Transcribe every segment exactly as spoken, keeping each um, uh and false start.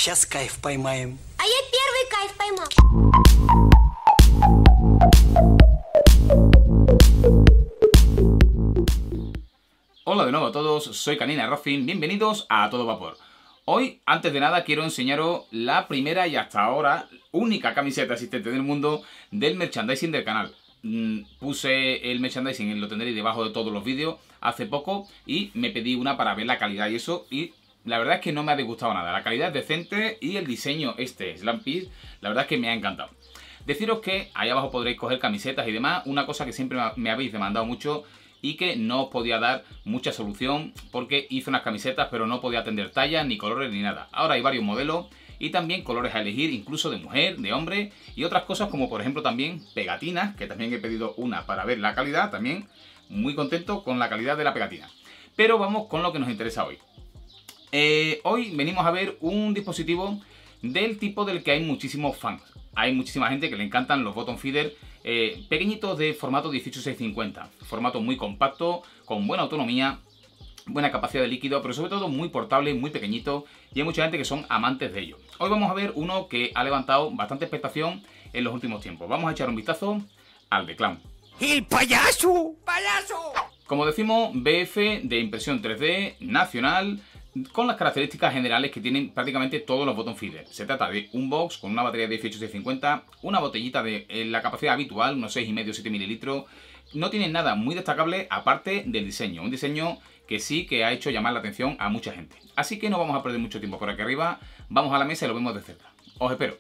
Сейчас кайф поймаем. А я первый кайф поймал. Hola de nuevo a todos, soy Canina Rocing, bienvenidos a Todo Vapor. Hoy, antes de nada, quiero enseñaros la primera y hasta ahora única camiseta existente del mundo del merchandising del canal. Mm, puse el merchandising, lo tendréis debajo de todos los vídeos, hace poco, y me pedí una para ver la calidad y eso, y la verdad es que no me ha disgustado nada. La calidad es decente y el diseño, este Slam Piece, la verdad es que me ha encantado. Deciros que ahí abajo podréis coger camisetas y demás, una cosa que siempre me habéis demandado mucho y que no os podía dar mucha solución porque hice unas camisetas pero no podía atender tallas, ni colores, ni nada. Ahora hay varios modelos y también colores a elegir, incluso de mujer, de hombre y otras cosas como por ejemplo también pegatinas, que también he pedido una para ver la calidad, también muy contento con la calidad de la pegatina. Pero vamos con lo que nos interesa hoy. Eh, hoy venimos a ver un dispositivo del tipo del que hay muchísimos fans. Hay muchísima gente que le encantan los bottom feeder eh, pequeñitos de formato dieciocho seiscientos cincuenta. Formato muy compacto, con buena autonomía, buena capacidad de líquido, pero sobre todo muy portable, muy pequeñito. Y hay mucha gente que son amantes de ello. Hoy vamos a ver uno que ha levantado bastante expectación en los últimos tiempos. Vamos a echar un vistazo al de Clown. ¡El payaso! ¡Payaso! Como decimos, B F de impresión tres D, nacional, con las características generales que tienen prácticamente todos los bottom feeder. Se trata de un box con una batería de dieciocho seiscientos cincuenta, una botellita de eh, la capacidad habitual, unos seis y medio a siete mililitros. No tiene nada muy destacable aparte del diseño. Un diseño que sí que ha hecho llamar la atención a mucha gente. Así que no vamos a perder mucho tiempo por aquí arriba. Vamos a la mesa y lo vemos de cerca. Os espero.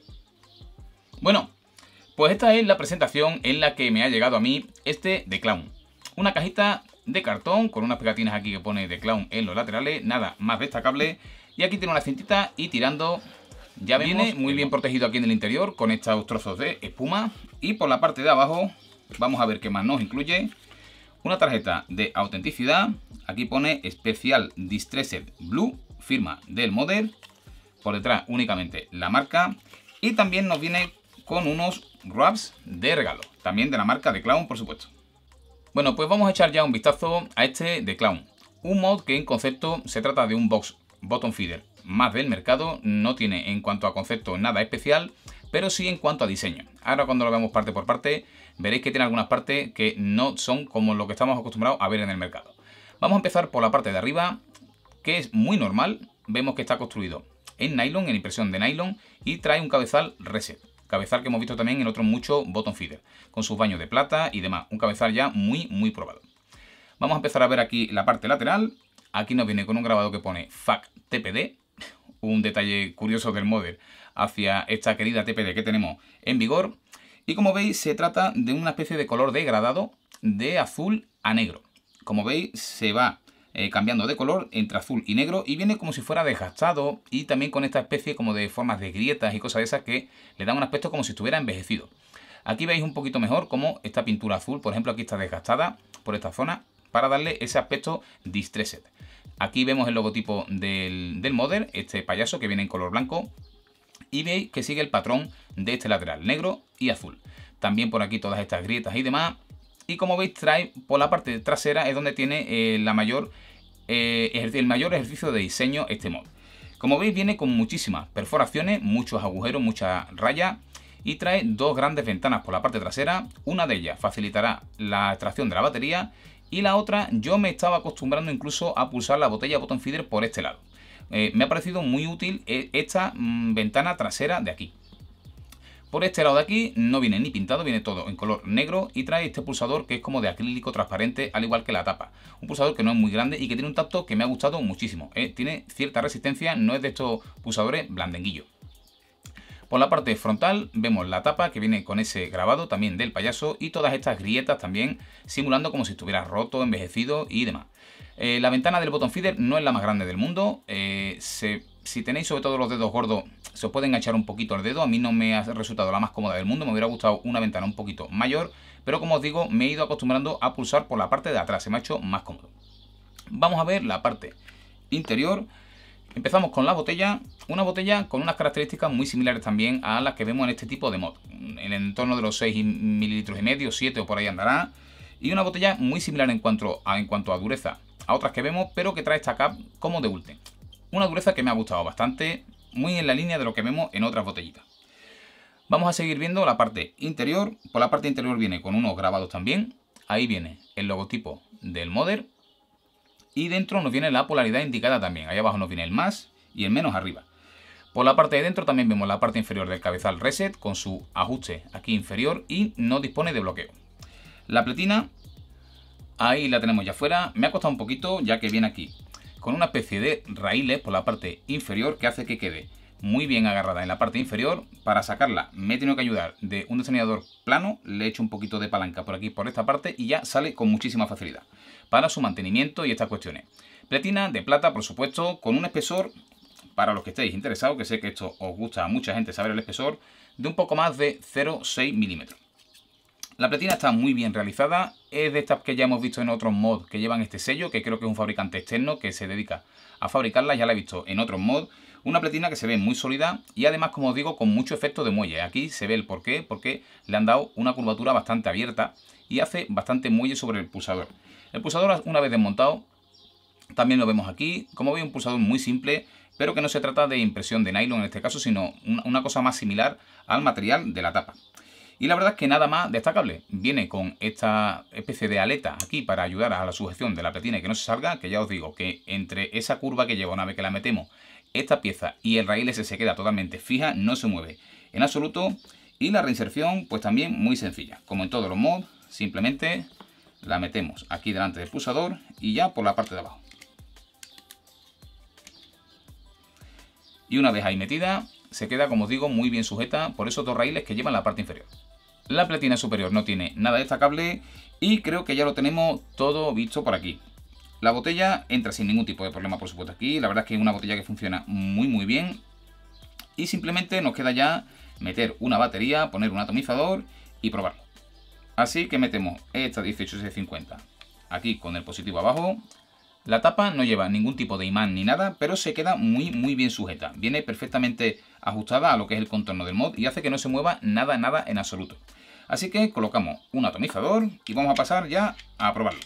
Bueno, pues esta es la presentación en la que me ha llegado a mí este de Clown. Una cajita de cartón con unas pegatinas aquí que pone de Clown en los laterales, nada más destacable. Y aquí tiene una cintita y tirando, ya vemos, viene muy bien protegido aquí en el interior con estos trozos de espuma. Y por la parte de abajo vamos a ver qué más nos incluye. Una tarjeta de autenticidad, aquí pone Special Distressed Blue, firma del modder. Por detrás únicamente la marca. Y también nos viene con unos wraps de regalo, también de la marca de Clown, por supuesto. Bueno, pues vamos a echar ya un vistazo a este de Clown. Un mod que en concepto se trata de un box bottom feeder más del mercado. No tiene en cuanto a concepto nada especial, pero sí en cuanto a diseño. Ahora cuando lo veamos parte por parte, veréis que tiene algunas partes que no son como lo que estamos acostumbrados a ver en el mercado. Vamos a empezar por la parte de arriba, que es muy normal. Vemos que está construido en nylon, en impresión de nylon, y trae un cabezal reset. Cabezal que hemos visto también en otros muchos bottom feeder, con sus baños de plata y demás. Un cabezal ya muy, muy probado. Vamos a empezar a ver aquí la parte lateral. Aquí nos viene con un grabado que pone F A Q T P D. Un detalle curioso del modder hacia esta querida T P D que tenemos en vigor. Y como veis, se trata de una especie de color degradado de azul a negro. Como veis, se va eh, cambiando de color entre azul y negro y viene como si fuera desgastado y también con esta especie como de formas de grietas y cosas de esas que le dan un aspecto como si estuviera envejecido. Aquí veis un poquito mejor como esta pintura azul, por ejemplo, aquí está desgastada por esta zona para darle ese aspecto distressed. Aquí vemos el logotipo del, del modder, este payaso que viene en color blanco, y veis que sigue el patrón de este lateral, negro y azul. También por aquí todas estas grietas y demás. Y como veis, trae por la parte trasera es donde tiene eh, la mayor, eh, el mayor ejercicio de diseño este mod. Como veis, viene con muchísimas perforaciones, muchos agujeros, muchas rayas. Y trae dos grandes ventanas por la parte trasera. Una de ellas facilitará la extracción de la batería. Y la otra, yo me estaba acostumbrando incluso a pulsar la botella bottom feeder por este lado. Eh, me ha parecido muy útil esta mmm, ventana trasera de aquí. Por este lado de aquí no viene ni pintado, viene todo en color negro y trae este pulsador que es como de acrílico transparente, al igual que la tapa. Un pulsador que no es muy grande y que tiene un tacto que me ha gustado muchísimo. ¿eh? Tiene cierta resistencia, no es de estos pulsadores blandenguillos. Por la parte frontal vemos la tapa que viene con ese grabado también del payaso y todas estas grietas también simulando como si estuviera roto, envejecido y demás. Eh, la ventana del bottom feeder no es la más grande del mundo. Eh, se, si tenéis sobre todo los dedos gordos, se os puede enganchar un poquito el dedo. A mí no me ha resultado la más cómoda del mundo. Me hubiera gustado una ventana un poquito mayor. Pero como os digo, me he ido acostumbrando a pulsar por la parte de atrás. Se me ha hecho más cómodo. Vamos a ver la parte interior. Empezamos con la botella. Una botella con unas características muy similares también a las que vemos en este tipo de mod. En el entorno de los seis mililitros y medio, siete o por ahí andará. Y una botella muy similar en cuanto a, en cuanto a dureza a otras que vemos, pero que trae esta cap como de Ulten. Una dureza que me ha gustado bastante, muy en la línea de lo que vemos en otras botellitas. Vamos a seguir viendo la parte interior. Por la parte interior viene con unos grabados también. Ahí viene el logotipo del Modder. Y dentro nos viene la polaridad indicada también. Ahí abajo nos viene el más y el menos arriba. Por la parte de dentro también vemos la parte inferior del cabezal reset con su ajuste aquí inferior y no dispone de bloqueo. La pletina, ahí la tenemos ya fuera. Me ha costado un poquito ya que viene aquí con una especie de raíles por la parte inferior que hace que quede muy bien agarrada en la parte inferior. Para sacarla me he tenido que ayudar de un destornillador plano. Le he hecho un poquito de palanca por aquí, por esta parte, y ya sale con muchísima facilidad para su mantenimiento y estas cuestiones. Pletina de plata, por supuesto, con un espesor, para los que estéis interesados, que sé que esto os gusta a mucha gente saber el espesor, de un poco más de cero coma seis milímetros. La pletina está muy bien realizada, es de estas que ya hemos visto en otros mods que llevan este sello, que creo que es un fabricante externo que se dedica a fabricarla, ya la he visto en otros mods. Una pletina que se ve muy sólida y además, como os digo, con mucho efecto de muelle. Aquí se ve el porqué, porque le han dado una curvatura bastante abierta y hace bastante muelle sobre el pulsador. El pulsador, una vez desmontado, también lo vemos aquí. Como veis, un pulsador muy simple, pero que no se trata de impresión de nylon en este caso, sino una cosa más similar al material de la tapa. Y la verdad es que nada más destacable. Viene con esta especie de aleta aquí para ayudar a la sujeción de la pletina y que no se salga, que ya os digo que entre esa curva que lleva una vez que la metemos, esta pieza y el raíl ese se queda totalmente fija, no se mueve en absoluto. Y la reinserción pues también muy sencilla, como en todos los mods, simplemente la metemos aquí delante del pulsador y ya por la parte de abajo. Y una vez ahí metida, se queda, como os digo, muy bien sujeta por esos dos raíles que llevan la parte inferior. La pletina superior no tiene nada destacable y creo que ya lo tenemos todo visto por aquí. La botella entra sin ningún tipo de problema, por supuesto, aquí. La verdad es que es una botella que funciona muy muy bien. Y simplemente nos queda ya meter una batería, poner un atomizador y probarlo. Así que metemos esta dieciocho seiscientos cincuenta aquí con el positivo abajo. La tapa no lleva ningún tipo de imán ni nada, pero se queda muy muy bien sujeta. Viene perfectamente ajustada a lo que es el contorno del mod y hace que no se mueva nada, nada en absoluto. Así que colocamos un atomizador y vamos a pasar ya a probarlo.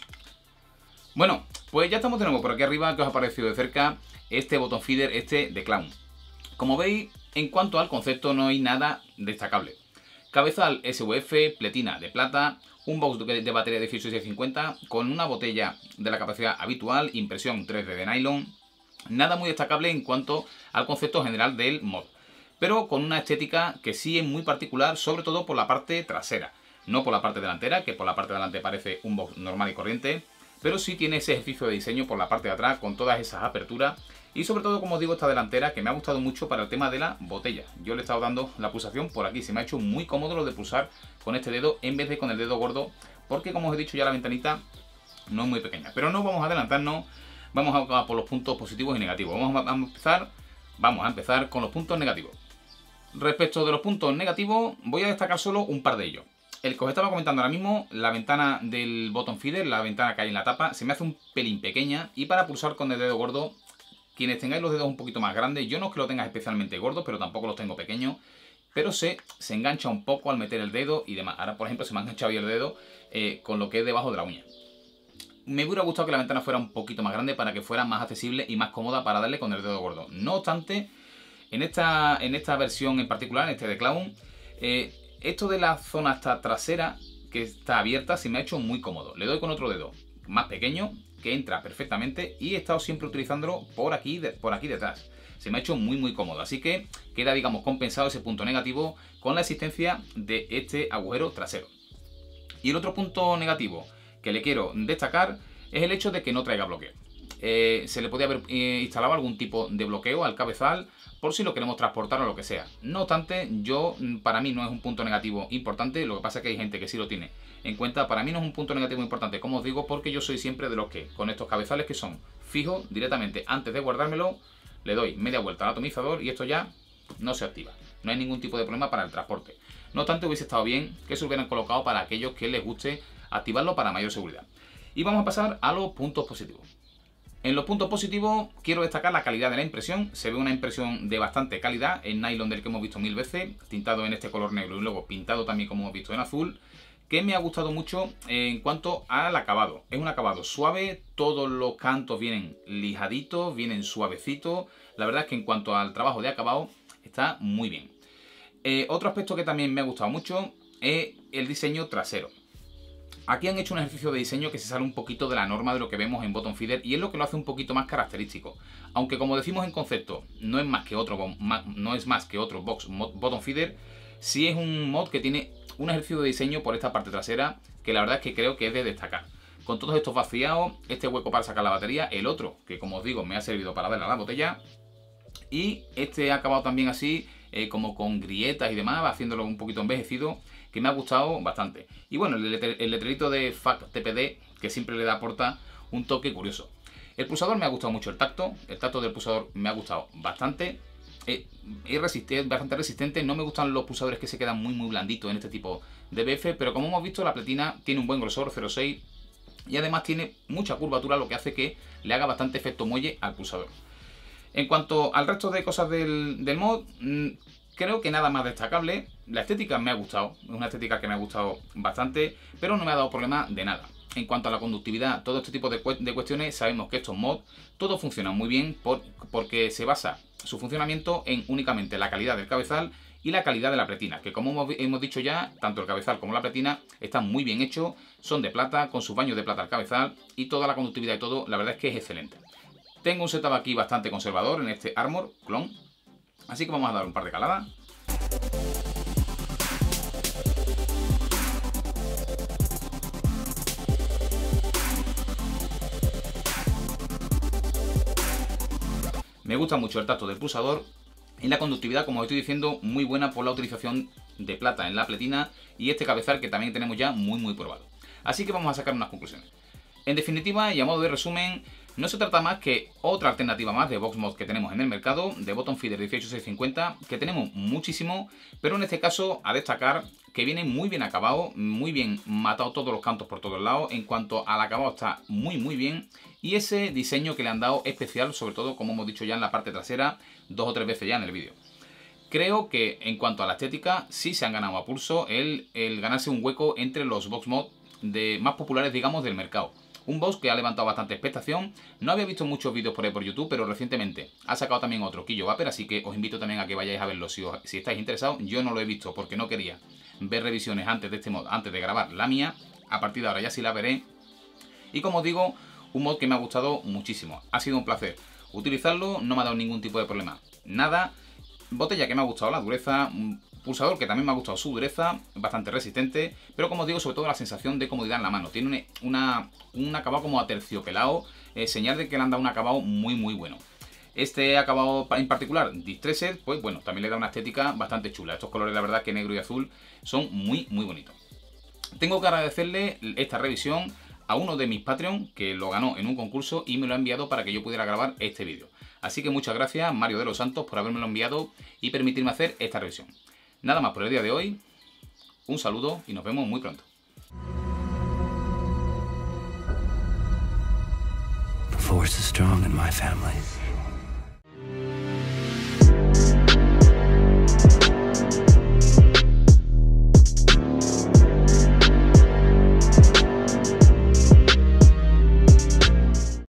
Bueno, pues ya estamos de nuevo por aquí arriba, que os ha parecido de cerca este botón feeder, este de Clown. Como veis, en cuanto al concepto no hay nada destacable. Cabezal S U F, pletina de plata, un box de batería de dieciocho seiscientos cincuenta con una botella de la capacidad habitual, impresión tres D de nylon. Nada muy destacable en cuanto al concepto general del mod, pero con una estética que sí es muy particular, sobre todo por la parte trasera. No por la parte delantera, que por la parte delante parece un box normal y corriente, pero sí tiene ese ejercicio de diseño por la parte de atrás con todas esas aperturas. Y sobre todo, como os digo, esta delantera que me ha gustado mucho para el tema de la botella. Yo le he estado dando la pulsación por aquí. Se me ha hecho muy cómodo lo de pulsar con este dedo en vez de con el dedo gordo. Porque, como os he dicho, ya la ventanita no es muy pequeña. Pero no vamos a adelantarnos. Vamos a por los puntos positivos y negativos. Vamos a empezar, vamos a empezar con los puntos negativos. Respecto de los puntos negativos, voy a destacar solo un par de ellos. El que os estaba comentando ahora mismo, la ventana del botón feeder, la ventana que hay en la tapa, se me hace un pelín pequeña. Y para pulsar con el dedo gordo, quienes tengáis los dedos un poquito más grandes, yo no es que lo tenga especialmente gordos, pero tampoco los tengo pequeños, pero se, se engancha un poco al meter el dedo y demás. Ahora, por ejemplo, se me ha enganchado ya el dedo eh, con lo que es debajo de la uña. Me hubiera gustado que la ventana fuera un poquito más grande para que fuera más accesible y más cómoda para darle con el dedo gordo. No obstante, en esta, en esta versión en particular, en este de Clown, eh, esto de la zona hasta trasera, que está abierta, se me ha hecho muy cómodo. Le doy con otro dedo más pequeño, que entra perfectamente, y he estado siempre utilizándolo por aquí, de, por aquí detrás. Se me ha hecho muy muy cómodo, así que queda, digamos, compensado ese punto negativo con la existencia de este agujero trasero. Y el otro punto negativo que le quiero destacar es el hecho de que no traiga bloqueo. Eh, se le podría haber eh, instalado algún tipo de bloqueo al cabezal por si lo queremos transportar o lo que sea. No obstante, yo, para mí no es un punto negativo importante. Lo que pasa es que hay gente que sí lo tiene en cuenta. Para mí no es un punto negativo importante, como os digo, porque yo soy siempre de los que, con estos cabezales que son fijos, directamente antes de guardármelo, le doy media vuelta al atomizador y esto ya no se activa. No hay ningún tipo de problema para el transporte. No obstante, hubiese estado bien que se hubieran colocado para aquellos que les guste activarlo para mayor seguridad. Y vamos a pasar a los puntos positivos. En los puntos positivos quiero destacar la calidad de la impresión. Se ve una impresión de bastante calidad, en nylon del que hemos visto mil veces, tintado en este color negro y luego pintado también como hemos visto en azul, que me ha gustado mucho en cuanto al acabado. Es un acabado suave, todos los cantos vienen lijaditos, vienen suavecitos, la verdad es que en cuanto al trabajo de acabado está muy bien. Eh, otro aspecto que también me ha gustado mucho es el diseño trasero. Aquí han hecho un ejercicio de diseño que se sale un poquito de la norma de lo que vemos en Bottom Feeder y es lo que lo hace un poquito más característico. Aunque como decimos en concepto, no es más que otro, no es más que otro box Bottom Feeder, sí es un mod que tiene un ejercicio de diseño por esta parte trasera que la verdad es que creo que es de destacar. Con todos estos vaciados, este hueco para sacar la batería, el otro, que como os digo me ha servido para darle a la botella, y este acabado también así, eh, como con grietas y demás, haciéndolo un poquito envejecido, que me ha gustado bastante. Y bueno, el, letre el letrerito de F A Q T P D, que siempre le da aporta un toque curioso. El pulsador me ha gustado mucho el tacto, el tacto del pulsador me ha gustado bastante. Eh, es, resistente, es bastante resistente, no me gustan los pulsadores que se quedan muy muy blanditos en este tipo de B F, pero como hemos visto la pletina tiene un buen grosor, cero coma seis, y además tiene mucha curvatura, lo que hace que le haga bastante efecto muelle al pulsador. En cuanto al resto de cosas del, del mod, mmm, creo que nada más destacable. La estética me ha gustado, es una estética que me ha gustado bastante, pero no me ha dado problema de nada. En cuanto a la conductividad, todo este tipo de, cu de cuestiones, sabemos que estos mods, todos funcionan muy bien por, porque se basa su funcionamiento en únicamente la calidad del cabezal y la calidad de la pletina, que como hemos, hemos dicho ya, tanto el cabezal como la pletina están muy bien hechos, son de plata, con sus baños de plata al cabezal, y toda la conductividad y todo, la verdad es que es excelente. Tengo un setup aquí bastante conservador en este Armor Clone, así que vamos a dar un par de caladas. Me gusta mucho el tacto del pulsador y la conductividad, como os estoy diciendo, muy buena por la utilización de plata en la pletina y este cabezal que también tenemos ya muy muy probado. Así que vamos a sacar unas conclusiones. En definitiva y a modo de resumen, no se trata más que otra alternativa más de box mod que tenemos en el mercado, de Bottom Feeder dieciocho seiscientos cincuenta, que tenemos muchísimo, pero en este caso a destacar que viene muy bien acabado, muy bien matado todos los cantos por todos lados. En cuanto al acabado está muy muy bien, y ese diseño que le han dado especial, sobre todo como hemos dicho ya en la parte trasera dos o tres veces ya en el vídeo. Creo que en cuanto a la estética sí se han ganado a pulso el, el ganarse un hueco entre los box mod de más populares, digamos, del mercado. Un box que ha levantado bastante expectación. No había visto muchos vídeos por ahí por YouTube, pero recientemente ha sacado también otro, Quillo Vapor, así que os invito también a que vayáis a verlo si, os, si estáis interesados. Yo no lo he visto porque no quería ver revisiones antes de este mod, antes de grabar la mía. A partir de ahora ya sí la veré. Y como os digo, un mod que me ha gustado muchísimo. Ha sido un placer utilizarlo, no me ha dado ningún tipo de problema. Nada. Botella que me ha gustado la dureza. Pulsador que también me ha gustado su dureza, bastante resistente, pero como os digo, sobre todo la sensación de comodidad en la mano. Tiene una, un acabado como aterciopelado, eh, señal de que le han dado un acabado muy muy bueno. Este acabado en particular, Distressed, pues bueno, también le da una estética bastante chula. Estos colores, la verdad que negro y azul son muy muy bonitos. Tengo que agradecerle esta revisión a uno de mis Patreon que lo ganó en un concurso y me lo ha enviado para que yo pudiera grabar este vídeo. Así que muchas gracias, Mario de los Santos, por habérmelo enviado y permitirme hacer esta revisión. Nada más por el día de hoy, un saludo y nos vemos muy pronto. The force is strong in my family.